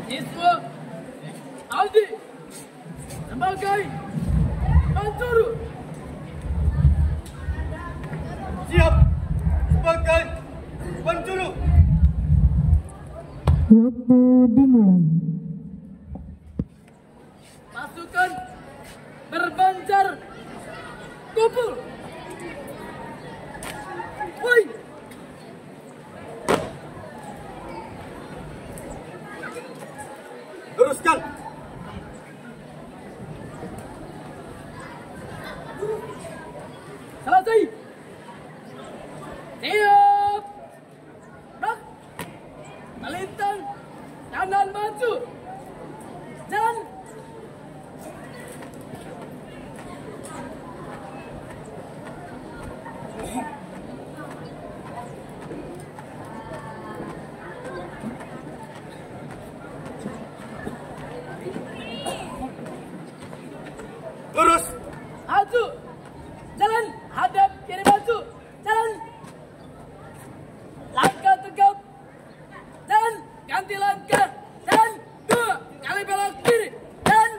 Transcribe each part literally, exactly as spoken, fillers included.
siswa Aldi sebagai penjuru. Siap sebagai penjuru. Waktu dimulai. Pasukan berbanjar kumpul. Woi. Teruskan. Selesai. Siap. Rak. Melintang. Kanan maju. Jalan. Lurus. Maju. Jalan. Hadap kiri maju. Jalan. Langkah tegap. Jalan. Ganti langkah. Jalan. Dua kali belok kiri. Jalan.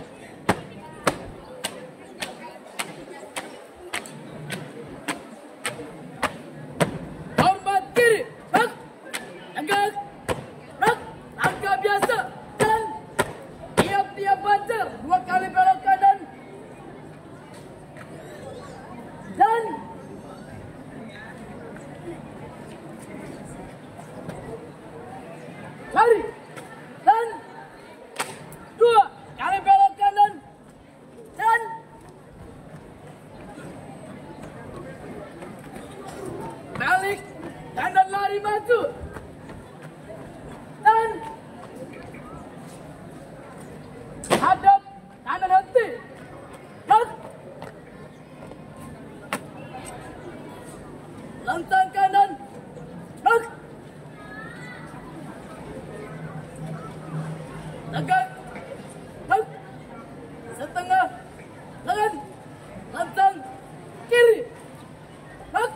Hormat kiri. Rak. Tegak. Rak. Langkah biasa. Jalan. Tiap-tiap banjar. Dua kali belok kanan. Dan lari dan dua kali belok kanan dan balik kanan lari maju dan hadap kanan henti dan lantang kanan, rak, tegak, rak, setengah, tangan, lantang, kiri, rak,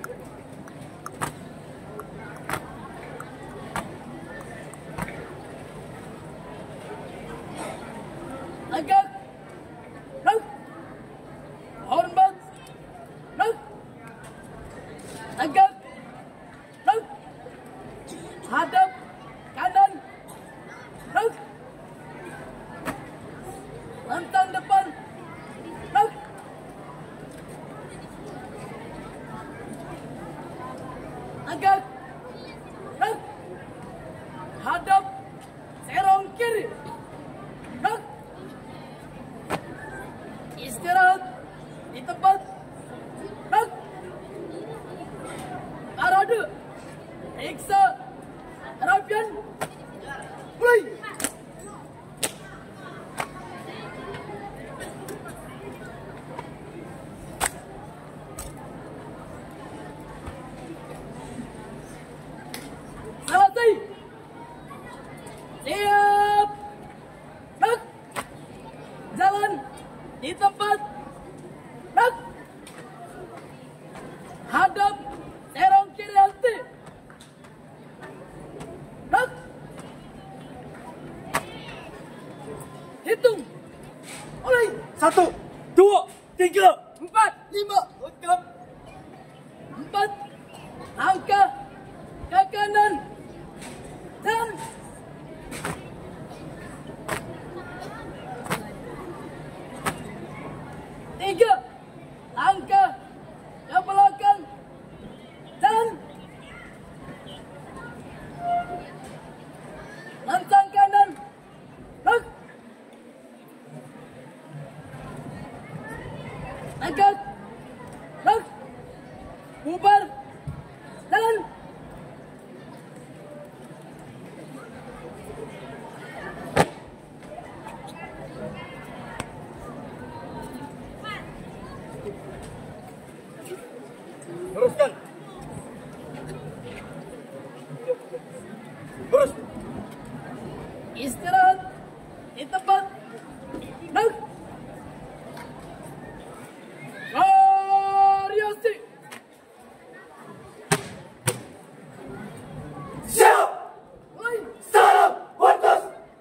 tegak, rak, hormat, rak, tegak, rak, hadap kanan, rak, lantang depan, rak, tegak, rak, hadap serong kiri, rak, istirahat di tempat, rak, parade, periksa, terapian, mulai. Selesai. Siap. Rak. Jalan di tempat. Rak. Hadap serong kiri henti. Rak. Hitung. Mulai. Satu, dua, tiga, Empat. lima. Lengkap. Empat. Langkah ke kanan. Dan tiga. Langkah ke belakang. Dan lantang kanan. Rak. Tegak. Rak. Bubar. Jalan. Teruskan. Terus. Istirahat di tempat. Rak. Variasi. Siap. Mulai. Salam. Watas.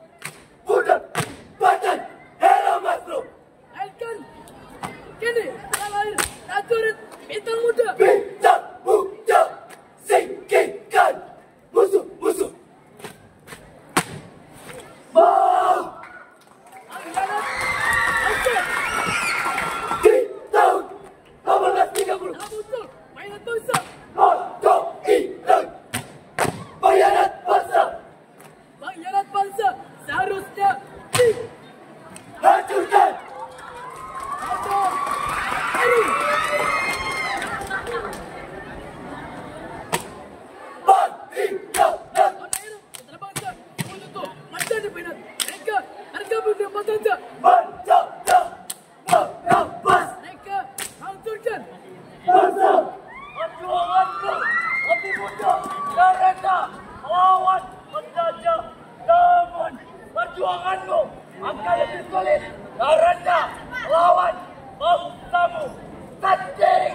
Karena lawan bangsamu sendiri.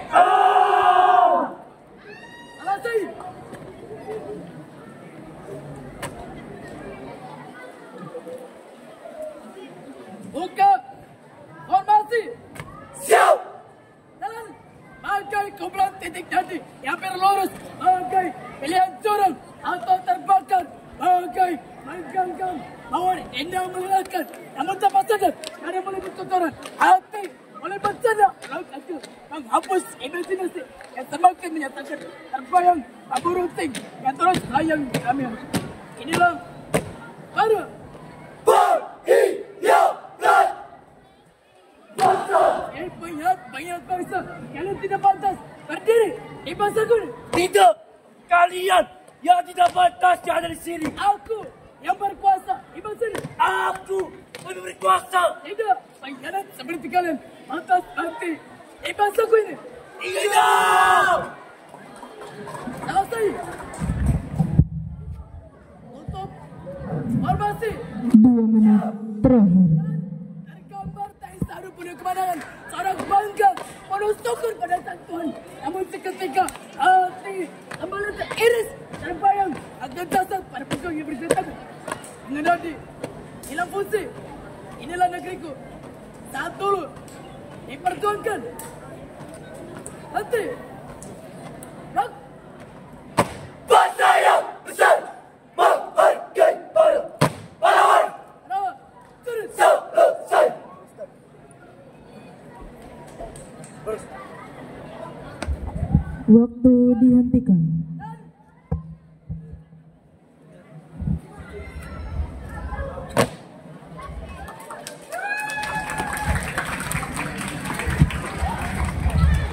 Selesai. Buka formasi. Siap. Jalan. Pakai kumpulan titik nanti yang berlurus. Pakai pilihan curang atau terbakar. Pakai menggenggam mawar indah mengelakkan. Namun tanpa sadar, karena mulai berkotoran hati, mulai bercanda. Laut aku menghapus imajinasi yang semakin menyatakan terbayang abu ruting yang terus hayang di kami. Inilah para Pengkhianat bangsa. yang banyak bangsa. Kalian tidak pantas berdiri di bangsaku. Tidak, kalian yang tidak pantas yang ada di sini. Aku yang berkuasa di bangsa ini. Aku lebih berkuasa. Tidak, pengkhianat seperti kalian pantas berhenti di bangsaku ini. Tidak. Selesai. Tutup formasi. Dua menit terakhir. Tergambar tak saru penuh kemenangan. Seorang bangga penuh syukur pada Sang Tuhan. Namun seketika hati kembali teriris terbayang akan dasar pada pejuang yang bersenjata. Mengenali hilang fungsi. Inilah negeriku. Saat dulu diperjuangkan. Hati. Rak. Bangsa yang besar menghargai para pahlawan. Rawa. Turun. Selesai. Waktu dihentikan.